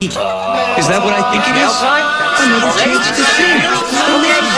Is that what I think it is? Mail time? Another chance to think.